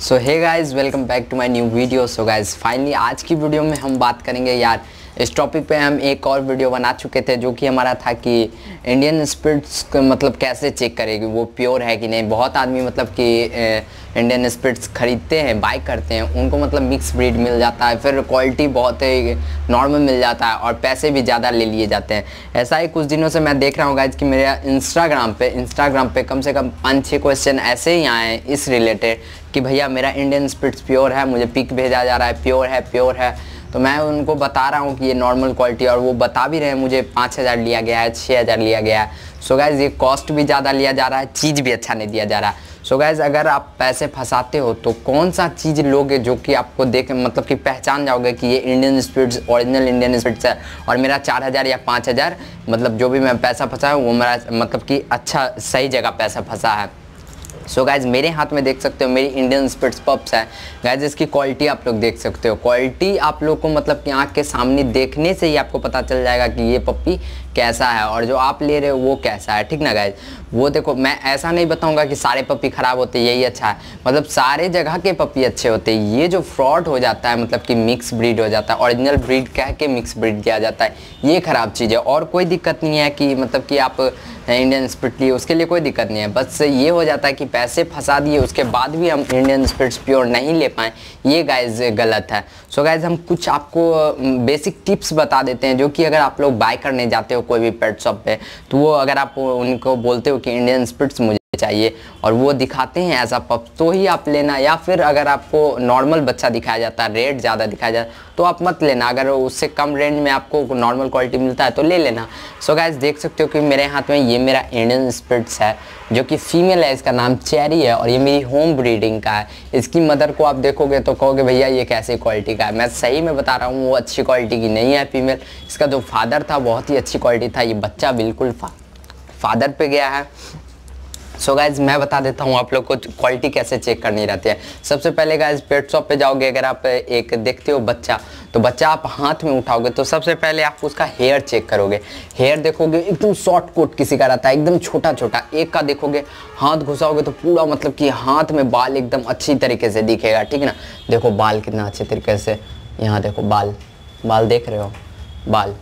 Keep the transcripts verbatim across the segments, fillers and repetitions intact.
So hey guys, welcome back to my new video. So guys finally आज की video में हम बात करेंगे यार, इस टॉपिक पे हम एक और वीडियो बना चुके थे जो कि हमारा था कि इंडियन स्पिरिट्स मतलब कैसे चेक करेगी वो प्योर है कि नहीं। बहुत आदमी मतलब कि इंडियन स्पिरिट्स खरीदते हैं, बाय करते हैं, उनको मतलब मिक्स ब्रीड मिल जाता है, फिर क्वालिटी बहुत ही नॉर्मल मिल जाता है और पैसे भी ज़्यादा ले लिए जाते हैं। ऐसा ही कुछ दिनों से मैं देख रहा हूँ गाइज कि मेरे इंस्टाग्राम पे इंस्टाग्राम पे कम से कम पाँच छः क्वेश्चन ऐसे ही आए हैं इस रिलेटेड कि भैया मेरा इंडियन स्पिरिट्स प्योर है, मुझे पिक भेजा जा रहा है प्योर है प्योर है। तो मैं उनको बता रहा हूँ कि ये नॉर्मल क्वालिटी, और वो बता भी रहे हैं मुझे पाँच हज़ार लिया गया है, छः हज़ार लिया गया है। सो गाइज ये कॉस्ट भी ज़्यादा लिया जा रहा है, चीज़ भी अच्छा नहीं दिया जा रहा है। सो गाइज अगर आप पैसे फंसाते हो तो कौन सा चीज़ लोगे जो कि आपको देख मतलब कि पहचान जाओगे कि ये Indian spirits original Indian spirits है और मेरा चार हज़ार या पाँच हज़ार मतलब जो भी मैं पैसा फंसा हूँ वो मेरा मतलब कि अच्छा सही जगह पैसा फंसा है। सो so गाइज मेरे हाथ में देख सकते हो मेरी इंडियन स्पिरिट्स पप्स है। गाइज इसकी क्वालिटी आप लोग देख सकते हो, क्वालिटी आप लोग को मतलब कि आँख के सामने देखने से ही आपको पता चल जाएगा कि ये पप्पी कैसा है और जो आप ले रहे हो वो कैसा है, ठीक ना गाइज। वो देखो, मैं ऐसा नहीं बताऊंगा कि सारे पप्पी ख़राब होते यही अच्छा है, मतलब सारे जगह के पप्पी अच्छे होते हैं। ये जो फ्रॉड हो जाता है मतलब कि मिक्स ब्रीड हो जाता है, ओरिजिनल ब्रीड कह के मिक्स ब्रीड किया जाता है, ये ख़राब चीज़ है। और कोई दिक्कत नहीं है कि मतलब कि आप इंडियन स्पिरिट लिए, उसके लिए कोई दिक्कत नहीं है। बस ये हो जाता है कि पैसे फंसा दिए उसके बाद भी हम इंडियन स्पिरिट्स प्योर नहीं ले पाएँ, ये गाइज गलत है। सो गाइज हम कुछ आपको बेसिक टिप्स बता देते हैं जो कि अगर आप लोग बाय करने जाते हो कोई भी पेट शॉप पे, तो वो अगर आप उनको बोलते हो कि इंडियन स्पिरिट्स मुझे चाहिए और वो दिखाते हैं एज अ पप तो ही आप लेना, या फिर अगर आपको नॉर्मल बच्चा दिखाया जाता है, रेट ज़्यादा दिखाया जाता है तो आप मत लेना। अगर उससे कम रेंज में आपको नॉर्मल क्वालिटी मिलता है तो ले लेना। सो गाइज देख सकते हो कि मेरे हाथ में ये मेरा इंडियन स्पिरिट्स है जो कि फीमेल है, इसका नाम चेरी है और ये मेरी होम ब्रीडिंग का है। इसकी मदर को आप देखोगे तो कहोगे भैया ये कैसे क्वालिटी का है। मैं सही में बता रहा हूँ वो अच्छी क्वालिटी की नहीं है फीमेल। इसका जो फादर था बहुत ही अच्छी क्वालिटी था, ये बच्चा बिल्कुल फा, फादर पे गया है। सो so गाइज मैं बता देता हूँ आप लोग को क्वालिटी कैसे चेक करनी रहती है। सबसे पहले गाइज पेट शॉप पे जाओगे, अगर आप एक देखते हो बच्चा तो बच्चा आप हाथ में उठाओगे तो सबसे पहले आप उसका हेयर चेक करोगे। हेयर देखोगे एकदम शॉर्ट कोट किसी का रहता है, एकदम छोटा छोटा। एक का देखोगे हाथ घुसाओगे तो पूरा मतलब कि हाथ में बाल एकदम अच्छी तरीके से दिखेगा, ठीक है ना। देखो बाल कितना अच्छे तरीके से, यहाँ देखो बाल बाल देख रहे हो, बाल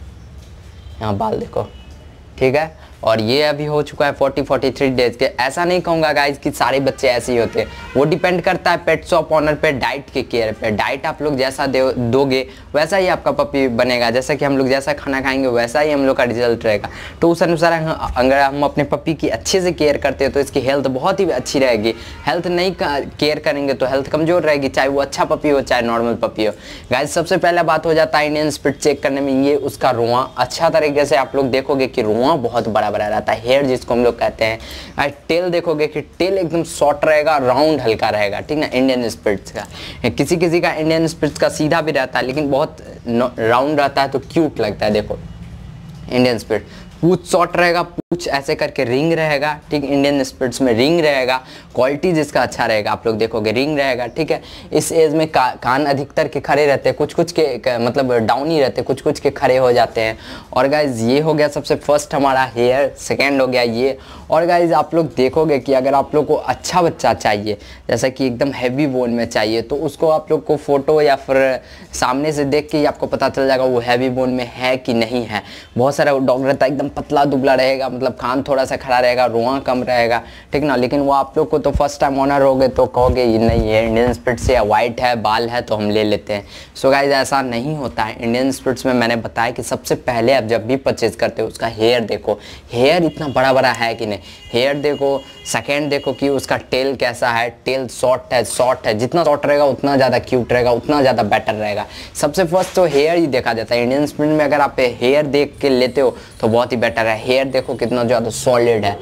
यहाँ बाल देखो, ठीक है। और ये अभी हो चुका है फोर्टी फोर्टी थ्री डेज के। ऐसा नहीं कहूँगा गाइज कि सारे बच्चे ऐसे ही होते हैं, वो डिपेंड करता है पेट शॉप ऑनर पे, डाइट के केयर पे। डाइट आप लोग जैसा दे दोगे वैसा ही आपका पपी बनेगा। जैसा कि हम लोग जैसा खाना खाएंगे वैसा ही हम लोग का रिजल्ट रहेगा। तो उस अनुसार अगर हम अपने पपी की अच्छे से केयर करते हैं तो इसकी हेल्थ बहुत ही अच्छी रहेगी। हेल्थ नहीं केयर करेंगे तो हेल्थ कमज़ोर रहेगी, चाहे वो अच्छा पपी हो चाहे नॉर्मल पपी हो। गाइज सबसे पहला बात हो जाता है इंडियन स्पिरिट चेक करने में, ये उसका रुआं अच्छा तरीके से आप लोग देखोगे कि रुआं बहुत बड़ा बड़ा रहता है, हेयर जिसको हम लोग कहते हैं। टेल देखोगे कि टेल एकदम शॉर्ट रहेगा, राउंड हल्का रहेगा, ठीक ना, इंडियन स्पिरिट्स का। किसी किसी का इंडियन स्पिरिट्स का सीधा भी रहता है लेकिन बहुत राउंड रहता है तो क्यूट लगता है। देखो इंडियन स्पिरिट पूछ शॉर्ट रहेगा, पूछ ऐसे करके रिंग रहेगा, ठीक। इंडियन स्पिरिट्स में रिंग रहेगा, क्वालिटी जिसका अच्छा रहेगा आप लोग देखोगे रिंग रहेगा, ठीक है। इस एज में का, कान अधिकतर के खड़े रहते हैं, कुछ कुछ के, के मतलब डाउन ही रहते हैं, कुछ कुछ के खड़े हो जाते हैं। और गाइज ये हो गया सबसे फर्स्ट हमारा हेयर, सेकेंड हो गया ये। और गाइज आप लोग देखोगे कि अगर आप लोग को अच्छा बच्चा चाहिए, जैसा कि एकदम हैवी बोन में चाहिए, तो उसको आप लोग को फोटो या फिर सामने से देख के ही आपको पता चल जाएगा वो हैवी बोन में है कि नहीं है। बहुत सारा डॉग रहता है एकदम पतला दुबला रहेगा, मतलब कान थोड़ा सा खड़ा रहेगा, रुआं कम रहेगा, ठीक ना। लेकिन वो आप लोग को तो फर्स्ट टाइम ऑनर होगे तो कहोगे ये नहीं है इंडियन स्पिरिट्स से, या वाइट है बाल है तो हम ले लेते हैं। सो गाइज ऐसा नहीं होता है। इंडियन स्पिरिट्स में मैंने बताया कि सबसे पहले आप जब भी परचेज करते हो उसका हेयर देखो, हेयर इतना बड़ा बड़ा है कि नहीं, हेयर देखो। सेकेंड देखो कि उसका टेल कैसा है, टेल शॉर्ट है, शॉर्ट है, जितना शॉर्ट रहेगा उतना ज़्यादा क्यूट रहेगा, उतना ज़्यादा बेटर रहेगा। सबसे फर्स्ट तो हेयर ही देखा जाता है इंडियन स्पिरिट में। अगर आप हेयर देख के लेते हो तो बहुत ही बेटर है। हेयर देखो कितना ज़्यादा सॉलिड है।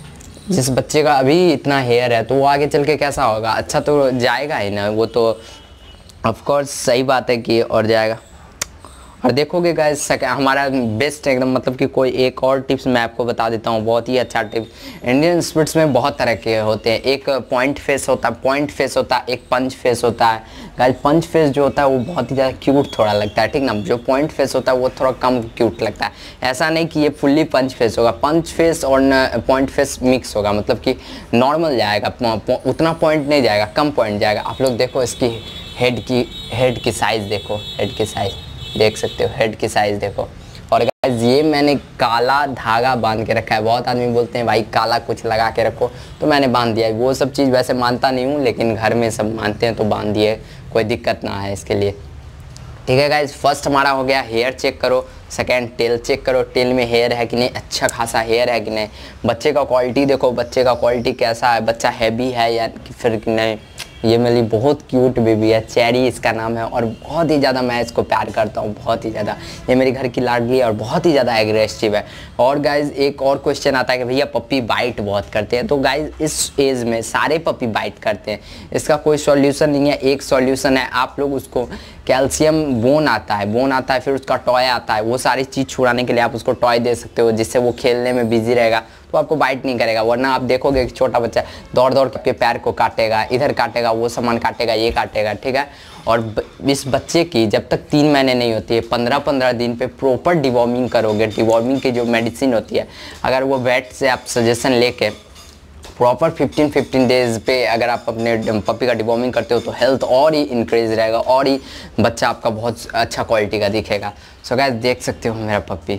जिस बच्चे का अभी इतना हेयर है तो वो आगे चल के कैसा होगा, अच्छा तो जाएगा ही ना, वो तो ऑफ कोर्स सही बात है कि और जाएगा। और देखोगे गाइस हमारा बेस्ट एकदम, मतलब कि कोई एक और टिप्स मैं आपको बता देता हूँ, बहुत ही अच्छा टिप्स। इंडियन स्पिरिट्स में बहुत तरह के होते हैं, एक पॉइंट फेस होता है, पॉइंट फेस होता है, एक पंच फेस होता है। गाइस पंच फेस जो होता है वो बहुत ही ज़्यादा क्यूट थोड़ा लगता है, ठीक ना। जो पॉइंट फेस होता है वो थोड़ा कम क्यूट लगता है। ऐसा नहीं कि ये फुल्ली पंच फेस होगा, पंच फेस और पॉइंट फेस मिक्स होगा, मतलब कि नॉर्मल जाएगा, उतना पॉइंट नहीं जाएगा, कम पॉइंट जाएगा। आप लोग देखो इसकी हेड की हेड की साइज़ देखो, हेड की साइज़ देख सकते हो, हेड की साइज़ देखो। और गाइस ये मैंने काला धागा बांध के रखा है। बहुत आदमी बोलते हैं भाई काला कुछ लगा के रखो, तो मैंने बांध दिया है। वो सब चीज़ वैसे मानता नहीं हूँ, लेकिन घर में सब मानते हैं तो बांध दिए, कोई दिक्कत ना है इसके लिए, ठीक है गाइस। फर्स्ट हमारा हो गया हेयर चेक करो, सेकेंड टेल चेक करो, टेल में हेयर है कि नहीं, अच्छा खासा हेयर है कि नहीं। बच्चे का क्वालिटी देखो, बच्चे का क्वालिटी कैसा है, बच्चा हैवी है या फिर कि नहीं। ये मेरी बहुत क्यूट बेबी है, चेरी इसका नाम है, और बहुत ही ज़्यादा मैं इसको प्यार करता हूँ, बहुत ही ज़्यादा। ये मेरी घर की लाडली है और बहुत ही ज़्यादा एग्रेसिव है। और गाइज एक और क्वेश्चन आता है कि भैया पप्पी बाइट बहुत करते हैं, तो गाइज इस एज में सारे पप्पी बाइट करते हैं, इसका कोई सॉल्यूशन नहीं है। एक सॉल्यूशन है, आप लोग उसको कैल्शियम बोन आता है, बोन आता है, फिर उसका टॉय आता है, वो सारी चीज़ छुड़ाने के लिए आप उसको टॉय दे सकते हो, जिससे वो खेलने में बिजी रहेगा, तो आपको बाइट नहीं करेगा। वरना आप देखोगे कि छोटा बच्चा दौड़ दौड़ के पैर को काटेगा, इधर काटेगा, वो सामान काटेगा, ये काटेगा, ठीक है। और इस बच्चे की जब तक तीन महीने नहीं होती है, पंद्रह पंद्रह दिन पे प्रॉपर डिवॉर्मिंग करोगे, डिवॉर्मिंग की जो मेडिसिन होती है, अगर वो वेट से आप सजेशन लेके प्रॉपर फिफ्टीन फिफ्टीन डेज पे अगर आप अपने पपी का डिवॉर्मिंग करते हो, तो हेल्थ और ही इंक्रीज रहेगा, और ही बच्चा आपका बहुत अच्छा क्वालिटी का दिखेगा। सो गाइस देख सकते हो मेरा puppy.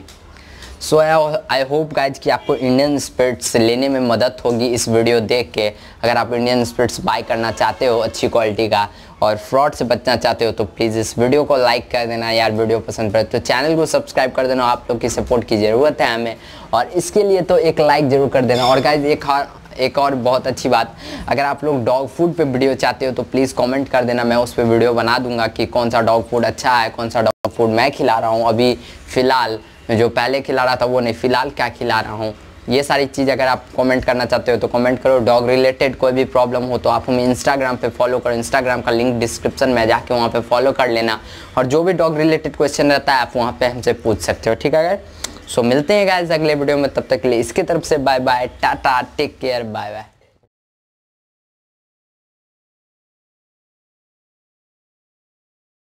So I hope guys कि आपको इंडियन स्पिरिट्स लेने में मदद होगी इस वीडियो देख के। अगर आप इंडियन स्पिरिट्स बाय करना चाहते हो अच्छी क्वालिटी का और फ्रॉड से बचना चाहते हो, तो प्लीज़ इस वीडियो को लाइक कर देना यार, वीडियो पसंद पड़े तो चैनल को सब्सक्राइब कर देना। आप लोग की सपोर्ट की ज़रूरत है हमें, और इसके लिए तो एक लाइक ज़रूर कर देना। और गाइज एक एक और बहुत अच्छी बात, अगर आप लोग डॉग फूड पे वीडियो चाहते हो तो प्लीज़ कमेंट कर देना, मैं उस पर वीडियो बना दूंगा कि कौन सा डॉग फूड अच्छा है, कौन सा डॉग फूड मैं खिला रहा हूँ अभी फ़िलहाल, जो पहले खिला रहा था वो नहीं, फ़िलहाल क्या खिला रहा हूँ। ये सारी चीज़ अगर आप कमेंट करना चाहते हो तो कमेंट करो। डॉग रिलेटेड कोई भी प्रॉब्लम हो तो आप हमें इंस्टाग्राम पे फॉलो करो, इंस्टाग्राम का लिंक डिस्क्रिप्शन में जाके वहाँ पे फॉलो कर लेना, और जो भी डॉग रिलेटेड क्वेश्चन रहता है आप वहाँ पे हमसे पूछ सकते हो, ठीक है गाइस। सो मिलते हैं गाइस अगले वीडियो में, तब तक के लिए इसकी तरफ से bye bye, tata, take care, bye bye.